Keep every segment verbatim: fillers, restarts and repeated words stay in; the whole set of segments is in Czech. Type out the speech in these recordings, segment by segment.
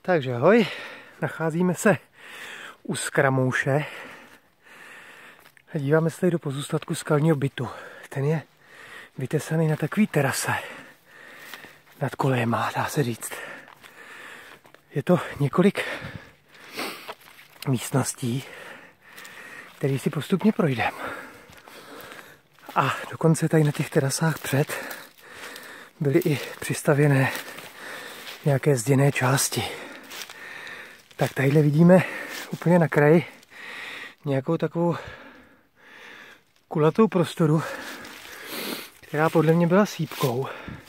Takže ahoj, nacházíme se u Skramouše a díváme se tady do pozůstatku skalního bytu. Ten je vytesaný na takový terase nad kolejema, dá se říct. Je to několik místností, které si postupně projdeme. A dokonce tady na těch terasách před byly i přistavěné nějaké zděné části. Tak tadyhle vidíme úplně na kraji nějakou takovou kulatou prostoru, která podle mě byla sýpkou.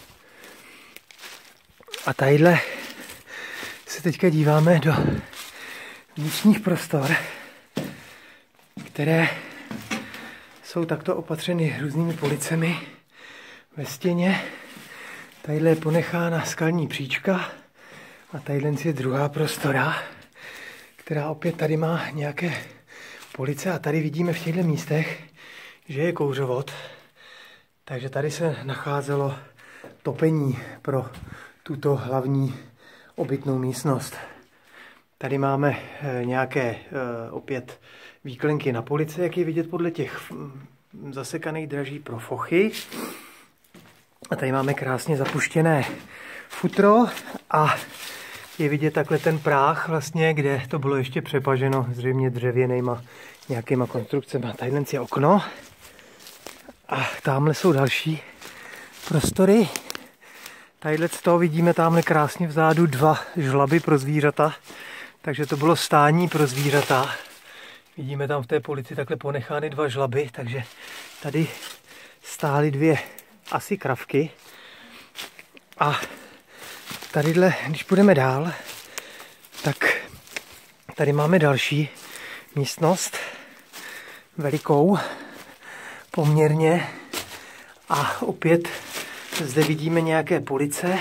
A tadyhle se teďka díváme do vnitřních prostor, které jsou takto opatřeny různými policemi ve stěně. Tadyhle je ponechána skalní příčka a tadyhle je druhá prostora, která opět tady má nějaké police a tady vidíme v těchto místech, že je kouřovod. Takže tady se nacházelo topení pro tuto hlavní obytnou místnost. Tady máme nějaké opět výklenky na police, jak je vidět podle těch zasekaných draží pro fochy. A tady máme krásně zapuštěné futro a je vidět takhle ten práh vlastně, kde to bylo ještě přepaženo zřejmě dřevěnýma nějakýma konstrukcemi. Tadyhle je okno a tamhle jsou další prostory. Tadyhle z toho vidíme tamhle krásně vzadu dva žlaby pro zvířata, takže to bylo stání pro zvířata. Vidíme tam v té polici takhle ponechány dva žlaby, takže tady stály dvě asi kravky. A tadyhle, když půjdeme dál, tak tady máme další místnost, velikou poměrně. A opět zde vidíme nějaké police.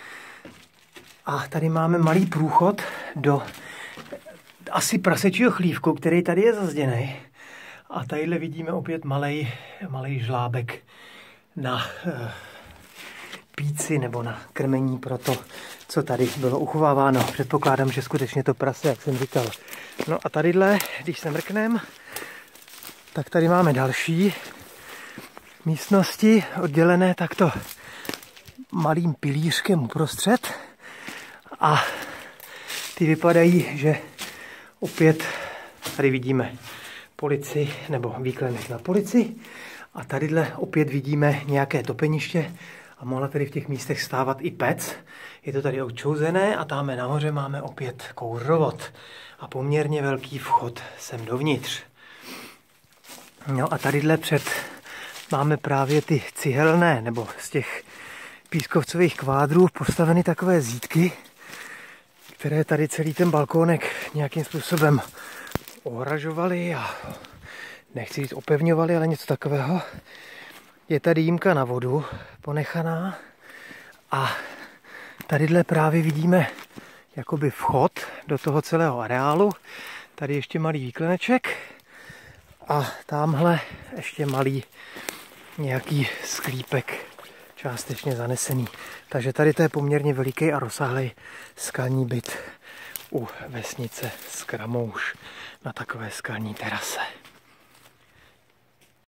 A tady máme malý průchod do asi prasečího chlívku, který tady je zazděný. A tadyhle vidíme opět malej, malej žlábek na e, píci nebo na krmení pro to, co tady bylo uchováváno. Předpokládám, že skutečně to prase, jak jsem říkal. No a tadyhle, když se mrknem, tak tady máme další místnosti oddělené takto malým pilířkem uprostřed. A ty vypadají, že opět tady vidíme policii nebo výklenek na policii. A tadyhle opět vidíme nějaké topeniště a mohla tady v těch místech stávat i pec. Je to tady odčouzené a tam nahoře máme opět kouřovod a poměrně velký vchod sem dovnitř. No a tadyhle před máme právě ty cihelné nebo z těch pískovcových kvádrů postaveny takové zítky, které tady celý ten balkónek nějakým způsobem ohražovaly a nechci říct opevňovali, ale něco takového. Je tady jímka na vodu ponechaná a tadyhle právě vidíme jakoby vchod do toho celého areálu. Tady ještě malý výkleneček a tamhle ještě malý nějaký sklípek částečně zanesený. Takže tady to je poměrně veliký a rozsáhlý skalní byt u vesnice Skramouš na takové skalní terase.